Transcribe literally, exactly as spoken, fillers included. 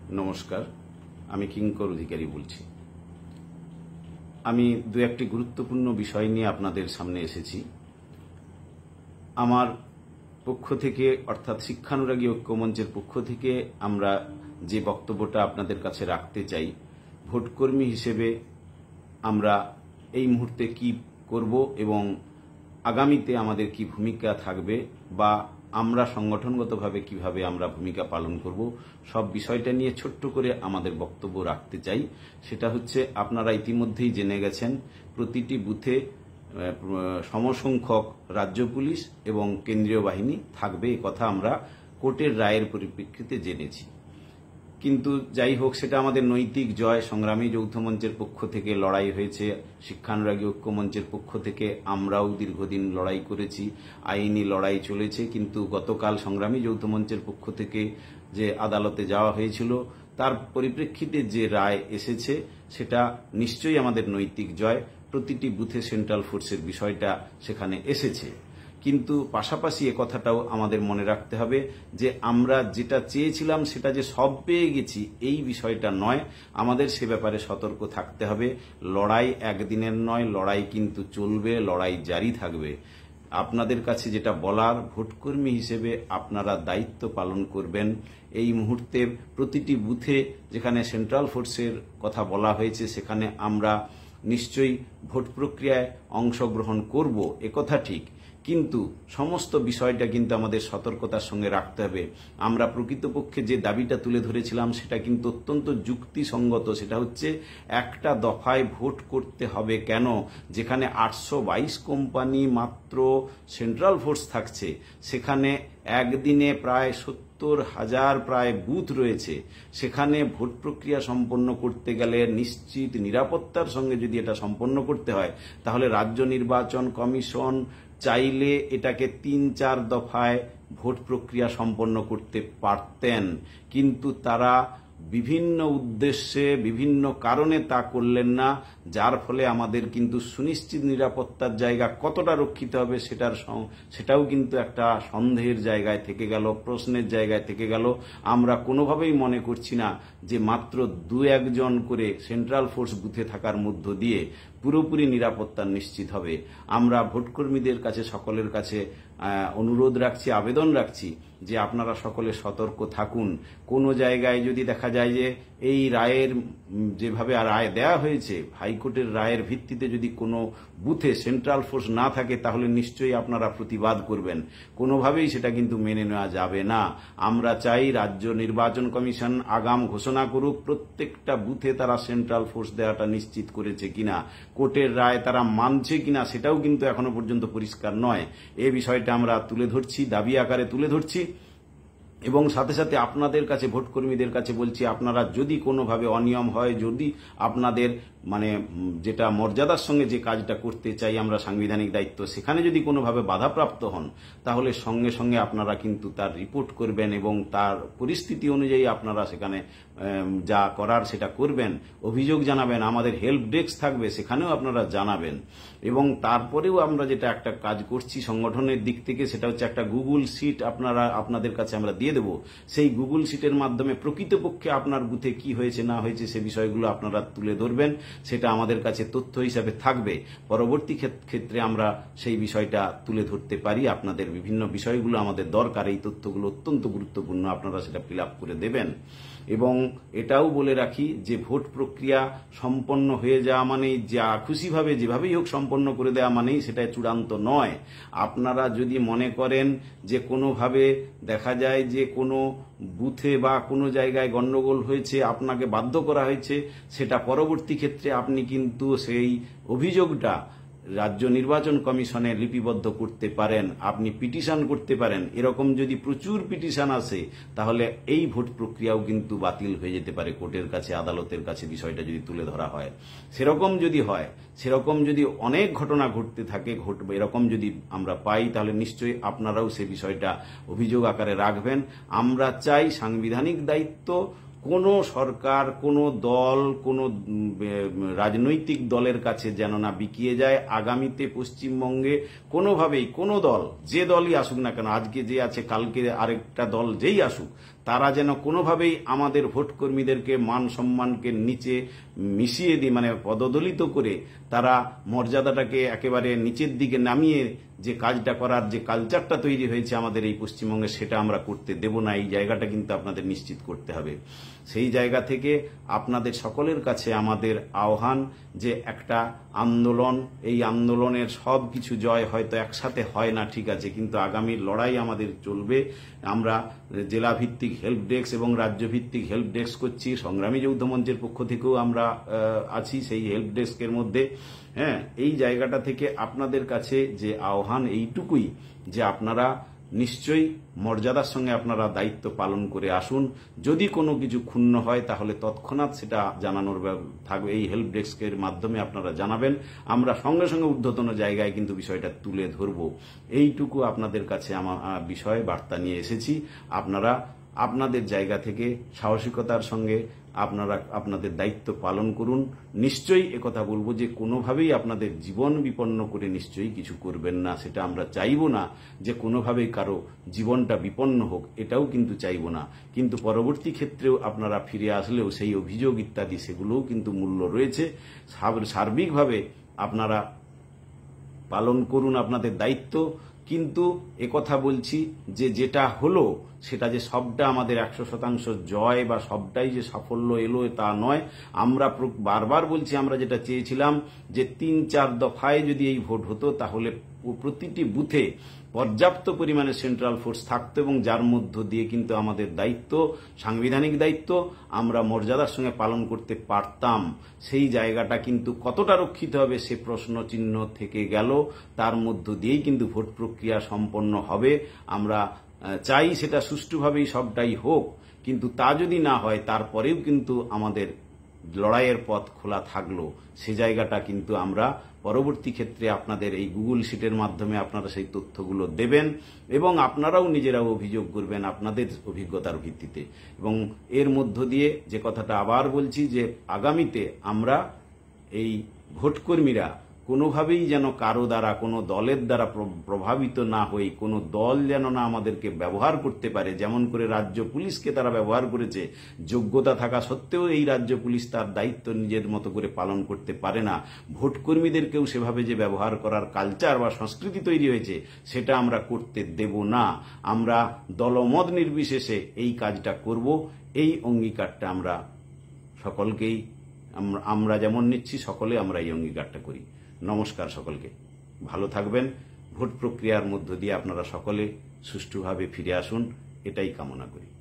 নমস্কার, আমি কিঙ্কর অধিকারী বলছি। আমি দু একটি গুরুত্বপূর্ণ বিষয় নিয়ে আপনাদের সামনে এসেছি। আমার পক্ষ থেকে অর্থাৎ শিক্ষানুরাগী ঐক্যমঞ্চের পক্ষ থেকে আমরা যে বক্তব্যটা আপনাদের কাছে রাখতে চাই, ভোটকর্মী হিসেবে আমরা এই মুহূর্তে কি করব এবং আগামীতে আমাদের কি ভূমিকা থাকবে বা আমরা সংগঠনগতভাবে কিভাবে আমরা ভূমিকা পালন করব, সব বিষয়টা নিয়ে ছোট্ট করে আমাদের বক্তব্য রাখতে চাই। সেটা হচ্ছে, আপনারা ইতিমধ্যেই জেনে গেছেন প্রতিটি বুথে সমসংখ্যক রাজ্য পুলিশ এবং কেন্দ্রীয় বাহিনী থাকবে, এ কথা আমরা কোর্টের রায়ের পরিপ্রেক্ষিতে জেনেছি। কিন্তু যাই হোক, সেটা আমাদের নৈতিক জয়। সংগ্রামী যৌথ মঞ্চের পক্ষ থেকে লড়াই হয়েছে, শিক্ষানুরাগী ঐক্য মঞ্চের পক্ষ থেকে আমরাও দীর্ঘদিন লড়াই করেছি, আইনি লড়াই চলেছে। কিন্তু গতকাল সংগ্রামী যৌথ মঞ্চের পক্ষ থেকে যে আদালতে যাওয়া হয়েছিল, তার পরিপ্রেক্ষিতে যে রায় এসেছে সেটা নিশ্চয়ই আমাদের নৈতিক জয়। প্রতিটি বুথে সেন্ট্রাল ফোর্সের বিষয়টা সেখানে এসেছে। কিন্তু পাশাপাশি এ কথাটাও আমাদের মনে রাখতে হবে যে আমরা যেটা চেয়েছিলাম সেটা যে সব পেয়ে গেছি, এই বিষয়টা নয়। আমাদের সে ব্যাপারে সতর্ক থাকতে হবে। লড়াই একদিনের নয়, লড়াই কিন্তু চলবে, লড়াই জারি থাকবে। আপনাদের কাছে যেটা বলার, ভোটকর্মী হিসেবে আপনারা দায়িত্ব পালন করবেন। এই মুহূর্তে প্রতিটি বুথে যেখানে সেন্ট্রাল ফোর্সের কথা বলা হয়েছে, সেখানে আমরা নিশ্চয়ই ভোট প্রক্রিয়ায় অংশগ্রহণ করব, একথা ঠিক। কিন্তু সমস্ত বিষয়টা কিন্তু আমাদের সতর্কতার সঙ্গে রাখতে হবে। আমরা প্রকৃতপক্ষে যে দাবিটা তুলে ধরেছিলাম সেটা কিন্তু অত্যন্ত যুক্তিসঙ্গত। সেটা হচ্ছে, একটা দফায় ভোট করতে হবে কেন, যেখানে আটশো বাইশ কোম্পানি মাত্র সেন্ট্রাল ফোর্স থাকছে, সেখানে একদিনে প্রায় সত্তর হাজার প্রায় বুথ রয়েছে। সেখানে ভোট প্রক্রিয়া সম্পন্ন করতে গেলে নিশ্চিত নিরাপত্তার সঙ্গে যদি এটা সম্পন্ন করতে হয়, তাহলে রাজ্য নির্বাচন কমিশন চাইলে এটাকে তিন চার দফায় ভোট প্রক্রিয়া সম্পন্ন করতে পারতেন। কিন্তু তারা বিভিন্ন উদ্দেশ্যে বিভিন্ন কারণে তা করলেন না, যার ফলে আমাদের কিন্তু সুনিশ্চিত নিরাপত্তার জায়গা কতটা রক্ষিত হবে সেটার সেটাও কিন্তু একটা সন্দেহের জায়গায় থেকে গেল, প্রশ্নের জায়গায় থেকে গেল। আমরা কোনোভাবেই মনে করছি না যে মাত্র দু একজন করে সেন্ট্রাল ফোর্স বুথে থাকার মধ্য দিয়ে পুরোপুরি নিরাপত্তা নিশ্চিত হবে। আমরা ভোটকর্মীদের কাছে, সকলের কাছে অনুরোধ রাখছি, আবেদন রাখছি যে আপনারা সকলে সতর্ক থাকুন। কোনো জায়গায় যদি দেখা যায় যে এই রায়ের যেভাবে রায় দেয়া হয়েছে, হাইকোর্টের রায়ের ভিত্তিতে যদি কোনো বুথে সেন্ট্রাল ফোর্স না থাকে, তাহলে নিশ্চয়ই আপনারা প্রতিবাদ করবেন। কোনোভাবেই সেটা কিন্তু মেনে নেওয়া যাবে না। আমরা চাই রাজ্য নির্বাচন কমিশন আগাম ঘোষণা করুক প্রত্যেকটা বুথে তারা সেন্ট্রাল ফোর্স দেওয়াটা নিশ্চিত করেছে কিনা, কোর্টের রায় তারা মানছে কিনা সেটাও কিন্তু এখনো পর্যন্ত পরিষ্কার নয়। এ বিষয়টা আমরা তুলে ধরছি, দাবি আকারে তুলে ধরছি। এবং সাথে সাথে আপনাদের কাছে, ভোটকর্মীদের কাছে বলছি, আপনারা যদি কোনোভাবে অনিয়ম হয়, যদি আপনাদের মানে যেটা মর্যাদার সঙ্গে যে কাজটা করতে চাই আমরা, সাংবিধানিক দায়িত্ব, সেখানে যদি কোনোভাবে বাধাপ্রাপ্ত হন, তাহলে সঙ্গে সঙ্গে আপনারা কিন্তু তার রিপোর্ট করবেন এবং তার পরিস্থিতি অনুযায়ী আপনারা সেখানে যা করার সেটা করবেন, অভিযোগ জানাবেন। আমাদের হেল্প ডেস্ক থাকবে, সেখানেও আপনারা জানাবেন। এবং তারপরেও আমরা যেটা একটা কাজ করছি সংগঠনের দিক থেকে, সেটা হচ্ছে একটা গুগল শিট আপনারা আপনাদের কাছে আমরা দিয়ে দেব। সেই গুগল শিটের মাধ্যমে প্রকৃতপক্ষে আপনার বুথে কি হয়েছে না হয়েছে সে বিষয়গুলো আপনারা তুলে ধরবেন। সেটা আমাদের কাছে তথ্য হিসাবে থাকবে। পরবর্তী ক্ষেত্রে আমরা সেই বিষয়টা তুলে ধরতে পারি। আপনাদের বিভিন্ন বিষয়গুলো আমাদের দরকার, এই তথ্যগুলো অত্যন্ত গুরুত্বপূর্ণ, আপনারা সেটা ফিল আপ করে দেবেন। এবং এটাও বলে রাখি যে ভোট প্রক্রিয়া সম্পন্ন হয়ে যাওয়া মানেই, যা খুশিভাবে যেভাবেই হোক সম্পন্ন করে দেওয়া মানেই সেটা চূড়ান্ত নয়। আপনারা যদি মনে করেন যে কোনোভাবে দেখা যায় যে কোনো বুথে বা কোনো জায়গায় গন্ডগোল হয়েছে, আপনাকে বাধ্য করা হয়েছে, সেটা পরবর্তী ক্ষেত্রে আপনি কিন্তু সেই অভিযোগটা রাজ্য নির্বাচন কমিশনে লিপিবদ্ধ করতে পারেন, আপনি পিটিশন করতে পারেন। এরকম যদি প্রচুর পিটিশন আসে, তাহলে এই ভোট প্রক্রিয়াও কিন্তু বাতিল হয়ে যেতে পারে কোর্টের কাছে, আদালতের কাছে বিষয়টা যদি তুলে ধরা হয়। সেরকম যদি হয়, সেরকম যদি অনেক ঘটনা ঘটতে থাকে, ঘটবে এরকম যদি আমরা পাই, তাহলে নিশ্চয়ই আপনারাও সে বিষয়টা অভিযোগ আকারে রাখবেন। আমরা চাই সাংবিধানিক দায়িত্ব কোনো সরকার, কোনো দল, কোনো রাজনৈতিক দলের কাছে যেন না বিকিয়ে যায়। আগামীতে পশ্চিমবঙ্গে কোনোভাবেই কোনো দল, যে দলই আসুক না কেন, আজকে যে আছে কালকে আরেকটা দল যেই আসুক, তারা যেন কোনোভাবেই আমাদের ভোট কর্মীদেরকে মান সম্মানকে নিচে মিশিয়ে দিয়ে মানে পদদলিত করে তারা মর্যাদাটাকে একেবারে নিচের দিকে নামিয়ে যে কাজটা করার যে কালচারটা তৈরি হয়েছে আমাদের এই পশ্চিমবঙ্গে, সেটা আমরা করতে দেব না। এই জায়গাটা কিন্তু আপনাদের নিশ্চিত করতে হবে। সেই জায়গা থেকে আপনাদের সকলের কাছে আমাদের আহ্বান যে একটা আন্দোলন, এই আন্দোলনের সব কিছু জয় হয়তো একসাথে হয় না, ঠিক আছে, কিন্তু আগামীর লড়াই আমাদের চলবে। আমরা জেলা ভিত্তিক হেল্প ডেস্ক এবং রাজ্য ভিত্তিক হেল্প ডেস্ক করছি। সংগ্রামী যৌথ মঞ্চের পক্ষ থেকেও আমরা আছি সেই হেল্প ডেস্কের মধ্যে। হ্যাঁ, এই জায়গাটা থেকে আপনাদের কাছে যে আহ্বান এইটুকুই যে আপনারা নিশ্চয়ই মর্যাদার সঙ্গে আপনারা দায়িত্ব পালন করে আসুন। যদি কোনো কিছু ক্ষুণ্ণ হয় তাহলে তৎক্ষণাৎ সেটা জানানোর থাকবে, এই হেল্প ডেস্কের মাধ্যমে আপনারা জানাবেন। আমরা সঙ্গে সঙ্গে ঊর্ধ্বতন জায়গায় কিন্তু বিষয়টা তুলে ধরব। এইটুকু আপনাদের কাছে আমার বিষয় বার্তা নিয়ে এসেছি। আপনারা আপনাদের জায়গা থেকে সাহসিকতার সঙ্গে আপনারা আপনাদের দায়িত্ব পালন করুন। নিশ্চয়ই একথা বলবো যে কোনোভাবেই আপনাদের জীবন বিপন্ন করে নিশ্চয়ই কিছু করবেন না। সেটা আমরা চাইব না যে কোনোভাবেই কারো জীবনটা বিপন্ন হোক, এটাও কিন্তু চাইব না। কিন্তু পরবর্তী ক্ষেত্রেও আপনারা ফিরে আসলেও সেই অভিযোগ ইত্যাদি সেগুলোও কিন্তু মূল্য রয়েছে। সার্বিকভাবে আপনারা পালন করুন আপনাদের দায়িত্ব। কিন্তু একথা বলছি যে যেটা হলো সেটা যে সবটা আমাদের একশো শতাংশ জয় বা সবটাই যে সাফল্য এলো তা নয়। আমরা বারবার বলছি, আমরা যেটা চেয়েছিলাম যে তিন চার দফায় যদি এই ভোট হতো তাহলে প্রতিটি বুথে পর্যাপ্ত পরিমাণে সেন্ট্রাল ফোর্স থাকতো এবং যার মধ্য দিয়ে কিন্তু আমাদের দায়িত্ব, সাংবিধানিক দায়িত্ব আমরা মর্যাদার সঙ্গে পালন করতে পারতাম। সেই জায়গাটা কিন্তু কতটা রক্ষিত হবে সে প্রশ্ন চিহ্ন থেকে গেল। তার মধ্য দিয়েই কিন্তু ভোট প্রক্রিয়া সম্পন্ন হবে। আমরা চাই সেটা সুষ্ঠুভাবেই সবটাই হোক, কিন্তু তা যদি না হয় তারপরেও কিন্তু আমাদের লড়াইয়ের পথ খোলা থাকলো। সে জায়গাটা কিন্তু আমরা পরবর্তী ক্ষেত্রে আপনাদের এই গুগল শিটের মাধ্যমে আপনারা সেই তথ্যগুলো দেবেন এবং আপনারাও নিজেরাও অভিযোগ করবেন আপনাদের অভিজ্ঞতার ভিত্তিতে। এবং এর মধ্য দিয়ে যে কথাটা আবার বলছি যে আগামীতে আমরা এই ভোটকর্মীরা কোনোভাবেই যেন কারো দ্বারা, কোনো দলের দ্বারা প্রভাবিত না হই, কোনো দল যেন না আমাদেরকে ব্যবহার করতে পারে। যেমন করে রাজ্য পুলিশকে তারা ব্যবহার করেছে, যোগ্যতা থাকা সত্ত্বেও এই রাজ্য পুলিশ তার দায়িত্ব নিজের মতো করে পালন করতে পারে না। ভোটকর্মীদেরকেও সেভাবে যে ব্যবহার করার কালচার বা সংস্কৃতি তৈরি হয়েছে সেটা আমরা করতে দেব না। আমরা দলমত নির্বিশেষে এই কাজটা করব, এই অঙ্গীকারটা আমরা সকলকেই আমরা যেমন নিচ্ছি সকলে আমরা এই অঙ্গীকারটা করি। নমস্কার সকলকে, ভালো থাকবেন। ভোট প্রক্রিয়ার মধ্য দিয়ে আপনারা সকলে সুষ্ঠুভাবে ফিরে আসুন, এটাই কামনা করি।